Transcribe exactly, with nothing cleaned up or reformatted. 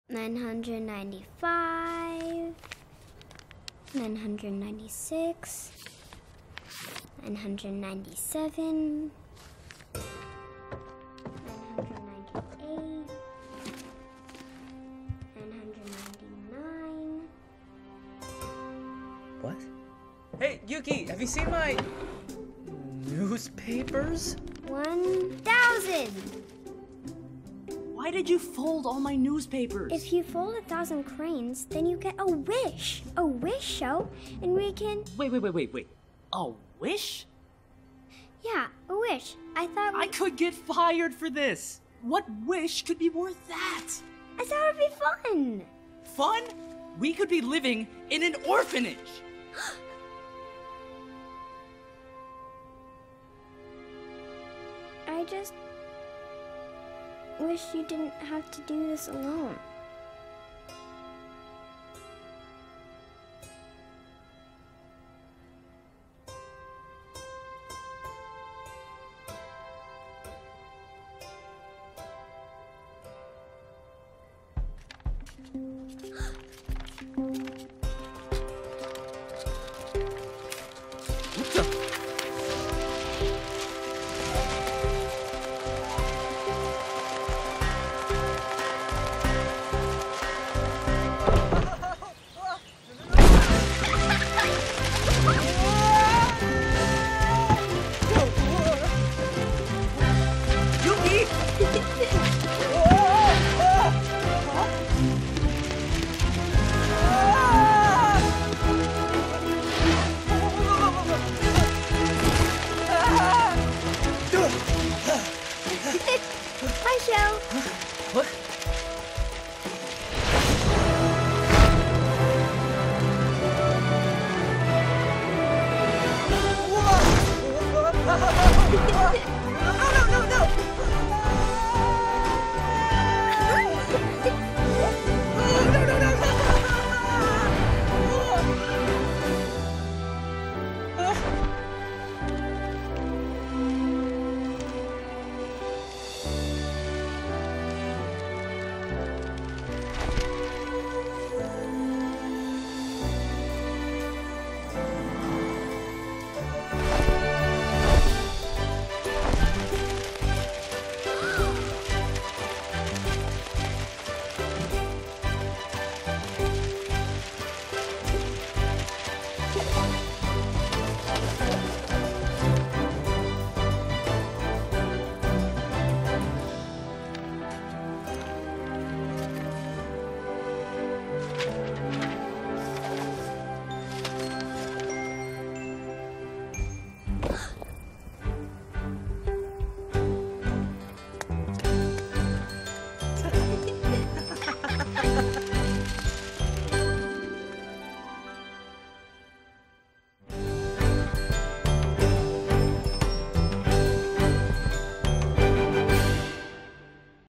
nine hundred ninety-five, nine hundred ninety-six, nine hundred ninety-seven, nine hundred ninety-eight, nine hundred ninety-nine. What? Hey, Yuki, have you seen my newspapers? one thousand! Why did you fold all my newspapers? If you fold a thousand cranes, then you get a wish. A wish show, and we can... Wait, wait, wait, wait, wait. A wish? Yeah, a wish. I thought we... I could get fired for this. What wish could be worth that? I thought it'd be fun. Fun? We could be living in an orphanage. I just wish you didn't have to do this alone.